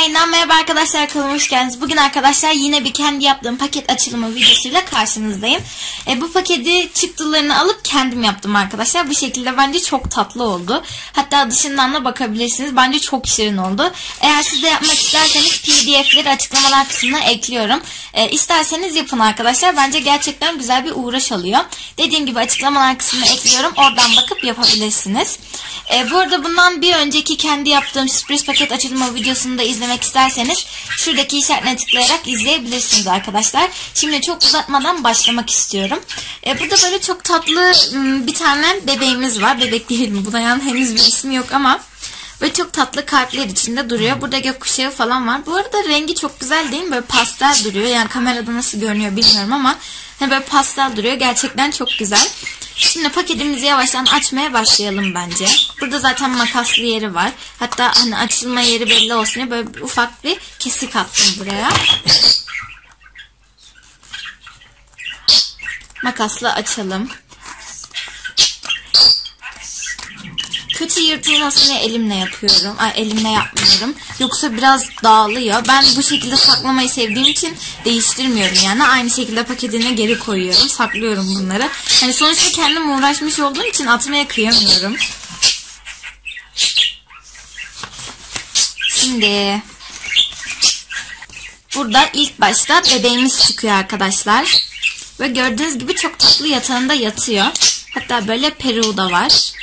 Yayından merhaba arkadaşlar, kanalıma hoş geldiniz. Bugün arkadaşlar yine bir kendi yaptığım paket açılımı videosuyla karşınızdayım. Bu paketi çıktılarını alıp kendim yaptım arkadaşlar. Bu şekilde bence çok tatlı oldu. Hatta dışından da bakabilirsiniz. Bence çok şirin oldu. Eğer siz de yapmak isterseniz PDF'leri açıklamalar kısmına ekliyorum. İsterseniz yapın arkadaşlar. Bence gerçekten güzel bir uğraş alıyor. Dediğim gibi açıklamalar kısmına ekliyorum. Oradan bakıp yapabilirsiniz. Bu arada bundan bir önceki kendi yaptığım sürpriz paket açılımı videosunu da izlemek isterseniz şuradaki işaretine tıklayarak izleyebilirsiniz arkadaşlar. Şimdi çok uzatmadan başlamak istiyorum. Burada böyle çok tatlı bir tane bebeğimiz var. Bebek değil mi? Buna yani henüz bir ismi yok ama böyle çok tatlı kalpler içinde duruyor. Burada gökkuşağı falan var. Bu arada rengi çok güzel değil mi? Böyle pastel duruyor. Yani kamerada nasıl görünüyor bilmiyorum ama böyle pastel duruyor. Gerçekten çok güzel. Şimdi paketimizi yavaştan açmaya başlayalım bence. Burada zaten makaslı yeri var. Hatta hani açılma yeri belli olsun diye böyle ufak bir kesik attım buraya. Makasla açalım. Kötü yırtılmasın diye elimle yapıyorum. Elimle yapmıyorum. Yoksa biraz dağılıyor. Ben bu şekilde saklamayı sevdiğim için değiştirmiyorum yani. Aynı şekilde paketine geri koyuyorum. Saklıyorum bunları. Hani sonuçta kendim uğraşmış olduğum için atmaya kıyamıyorum. Şimdi burada ilk başta bebeğimiz çıkıyor arkadaşlar. Ve gördüğünüz gibi çok tatlı yatağında yatıyor. Hatta böyle peruğu da var.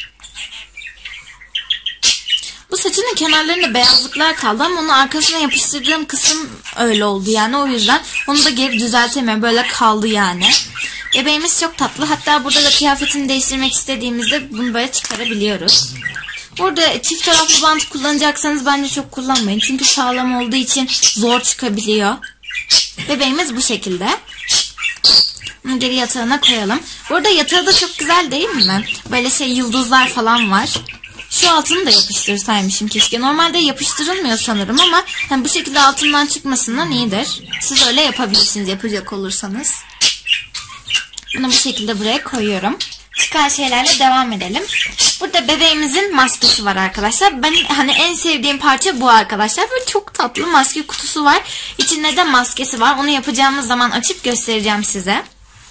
Bu saçının kenarlarında beyazlıklar kaldı ama onu arkasına yapıştırdığım kısım öyle oldu yani, o yüzden onu da geri düzeltemiyorum, böyle kaldı yani. Bebeğimiz çok tatlı, hatta burada da kıyafetini değiştirmek istediğimizde bunu böyle çıkarabiliyoruz. Burada çift taraflı bant kullanacaksanız bence çok kullanmayın çünkü sağlam olduğu için zor çıkabiliyor. Bebeğimiz bu şekilde. Bunu geri yatağına koyalım. Burada yatağı da çok güzel değil mi? Böyle yıldızlar falan var. Şu altını da yapıştırsaymışım keşke. Normalde yapıştırılmıyor sanırım ama yani bu şekilde altından çıkmasından iyidir. Siz öyle yapabilirsiniz yapacak olursanız. Bunu bu şekilde buraya koyuyorum. Çıkan şeylerle devam edelim. Burada bebeğimizin maskesi var arkadaşlar. Ben hani en sevdiğim parça bu arkadaşlar. Böyle çok tatlı maske kutusu var. İçinde de maskesi var. Onu yapacağımız zaman açıp göstereceğim size.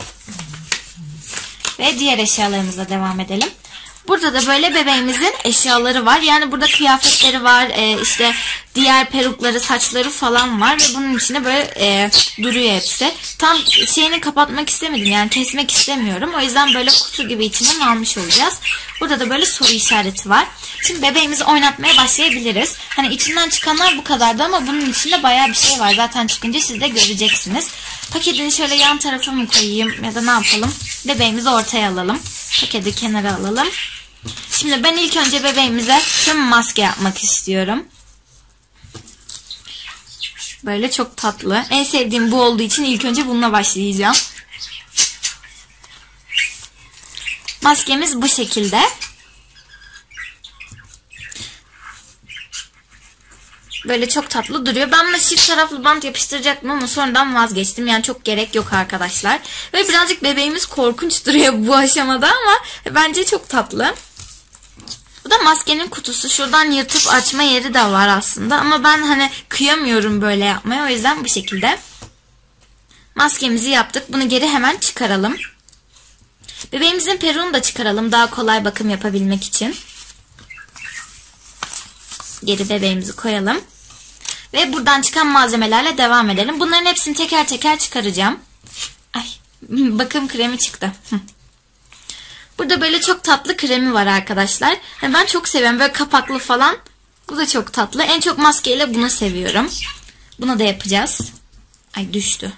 Ve diğer eşyalarımızla devam edelim. Burada da böyle bebeğimizin eşyaları var. Yani burada kıyafetleri var. İşte diğer perukları, saçları falan var. Ve bunun içinde böyle duruyor hepsi. Tam şeyini kapatmak istemedim. Yani kesmek istemiyorum. O yüzden böyle kutu gibi içinden almış olacağız. Burada da böyle soru işareti var. Şimdi bebeğimizi oynatmaya başlayabiliriz. Hani içinden çıkanlar bu kadardı ama bunun içinde bayağı bir şey var. Zaten çıkınca siz de göreceksiniz. Paketini şöyle yan tarafa mı koyayım ya da ne yapalım? Bebeğimizi ortaya alalım. Paketi kenara alalım. Şimdi ben ilk önce bebeğimize şu maske yapmak istiyorum. Böyle çok tatlı. En sevdiğim bu olduğu için ilk önce bununla başlayacağım. Maskemiz bu şekilde. Böyle çok tatlı duruyor. Ben buna çift taraflı bant yapıştıracaktım ama sonradan vazgeçtim. Yani çok gerek yok arkadaşlar. Ve birazcık bebeğimiz korkunç duruyor bu aşamada ama bence çok tatlı. Bu da maskenin kutusu. Şuradan yırtıp açma yeri de var aslında. Ama ben hani kıyamıyorum böyle yapmaya. O yüzden bu şekilde. Maskemizi yaptık. Bunu geri hemen çıkaralım. Bebeğimizin peruğunu da çıkaralım. Daha kolay bakım yapabilmek için. Geri bebeğimizi koyalım. Ve buradan çıkan malzemelerle devam edelim. Bunların hepsini teker teker çıkaracağım. Ay, bakım kremi çıktı. Burada böyle çok tatlı kremi var arkadaşlar. Yani ben çok seviyorum. Böyle kapaklı falan. Bu da çok tatlı. En çok maskeyle bunu seviyorum. Bunu da yapacağız. Ay, düştü.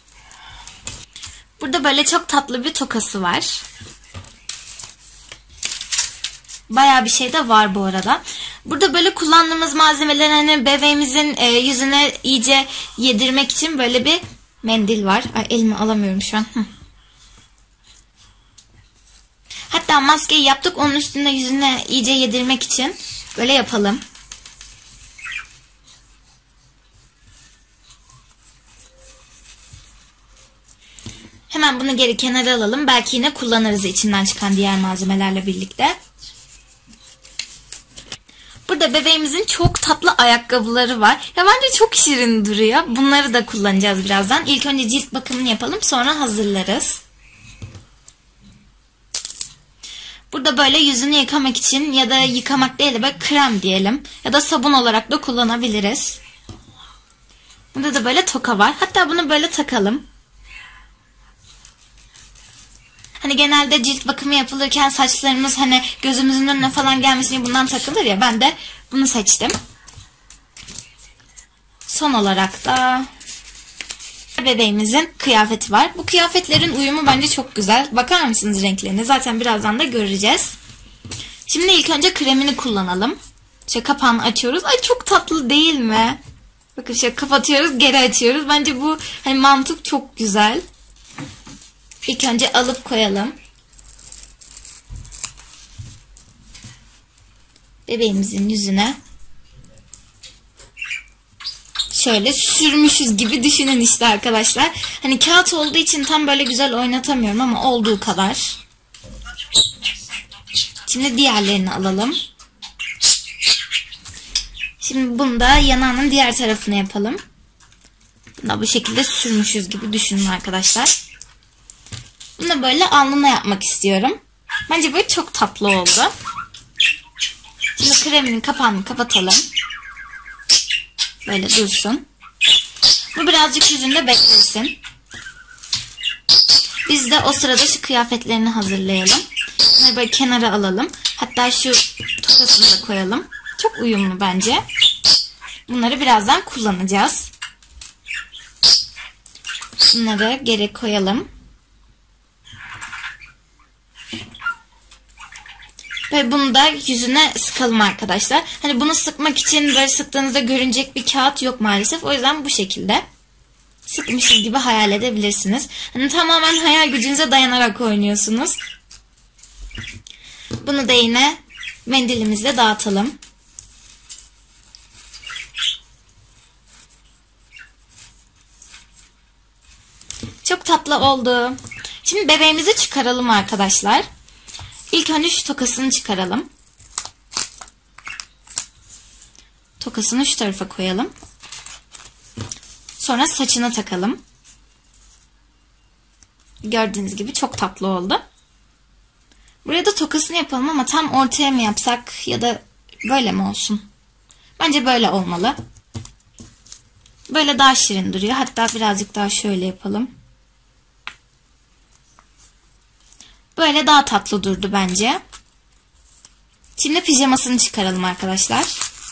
Burada böyle çok tatlı bir tokası var. Bayağı bir şey de var bu arada. Burada böyle kullandığımız malzemeler, hani bebeğimizin yüzüne iyice yedirmek için böyle bir mendil var. Ay, elime alamıyorum şu an. Hatta maskeyi yaptık. Onun üstünde yüzüne iyice yedirmek için böyle yapalım. Hemen bunu geri kenara alalım. Belki yine kullanırız içinden çıkan diğer malzemelerle birlikte. burada bebeğimizin çok tatlı ayakkabıları var. Ya bence çok şirin duruyor. Bunları da kullanacağız birazdan. İlk önce cilt bakımını yapalım, sonra hazırlarız. Burada böyle yüzünü yıkamak için ya da yıkamak değil de böyle krem diyelim. Ya da sabun olarak da kullanabiliriz. Burada da böyle toka var. Hatta bunu böyle takalım. Hani genelde cilt bakımı yapılırken saçlarımız hani gözümüzün önüne falan gelmesin diye bundan takılır ya. Ben de bunu seçtim. Son olarak da bebeğimizin kıyafeti var. Bu kıyafetlerin uyumu bence çok güzel. Bakar mısınız renklerine? Zaten birazdan da göreceğiz. Şimdi ilk önce kremini kullanalım. Şöyle kapağını açıyoruz. Ay çok tatlı değil mi? Bakın şöyle kapatıyoruz, geri açıyoruz. Bence bu hani mantık çok güzel. İlk önce alıp koyalım. Bebeğimizin yüzüne. Şöyle sürmüşüz gibi düşünün işte arkadaşlar. Hani kağıt olduğu için tam böyle güzel oynatamıyorum ama olduğu kadar. Şimdi diğerlerini alalım. Şimdi bunu da yanağının diğer tarafına yapalım. Bunu da bu şekilde sürmüşüz gibi düşünün arkadaşlar. Bunu da böyle alnına yapmak istiyorum. Bence böyle çok tatlı oldu. Şimdi kreminin kapağını kapatalım. Böyle dursun. Bu birazcık yüzünde beklesin. Biz de o sırada şu kıyafetlerini hazırlayalım. Bunları böyle kenara alalım. Hatta şu tokasını da koyalım. Çok uyumlu bence. Bunları birazdan kullanacağız. Bunları geri koyalım. Ve bunu da yüzüne sıkalım arkadaşlar. Hani bunu sıkmak için böyle sıktığınızda görünecek bir kağıt yok maalesef. O yüzden bu şekilde sıkmışız gibi hayal edebilirsiniz. Hani tamamen hayal gücünüze dayanarak oynuyorsunuz. Bunu da yine mendilimizle dağıtalım. Çok tatlı oldu. Şimdi bebeğimizi çıkaralım arkadaşlar. İlk önce şu tokasını çıkaralım. Tokasını şu tarafa koyalım. Sonra saçına takalım. Gördüğünüz gibi çok tatlı oldu. Buraya da tokasını yapalım ama tam ortaya mı yapsak ya da böyle mi olsun? Bence böyle olmalı. Böyle daha şirin duruyor. Hatta birazcık daha şöyle yapalım. Böyle daha tatlı durdu bence. Şimdi pijamasını çıkaralım arkadaşlar.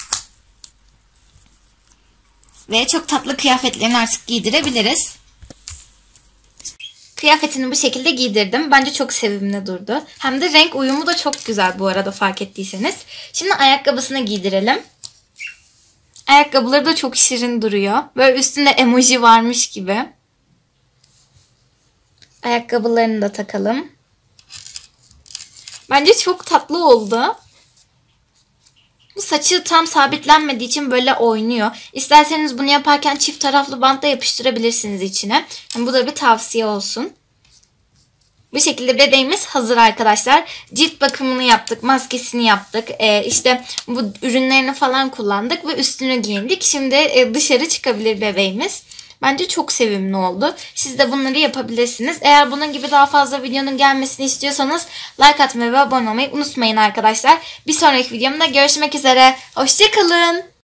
Ve çok tatlı kıyafetlerini artık giydirebiliriz. Kıyafetini bu şekilde giydirdim. Bence çok sevimli durdu. Hem de renk uyumu da çok güzel bu arada fark ettiyseniz. Şimdi ayakkabısını giydirelim. Ayakkabıları da çok şirin duruyor. Böyle üstünde emoji varmış gibi. Ayakkabılarını da takalım. Bence çok tatlı oldu. Bu saçı tam sabitlenmediği için böyle oynuyor. İsterseniz bunu yaparken çift taraflı bantla yapıştırabilirsiniz içine. Yani bu da bir tavsiye olsun. Bu şekilde bebeğimiz hazır arkadaşlar. Cilt bakımını yaptık, maskesini yaptık. İşte bu ürünlerini falan kullandık ve üstünü giyindik. Şimdi dışarı çıkabilir bebeğimiz. Bence çok sevimli oldu. Siz de bunları yapabilirsiniz. Eğer bunun gibi daha fazla videonun gelmesini istiyorsanız like atmayı ve abone olmayı unutmayın arkadaşlar. Bir sonraki videomda görüşmek üzere. Hoşça kalın.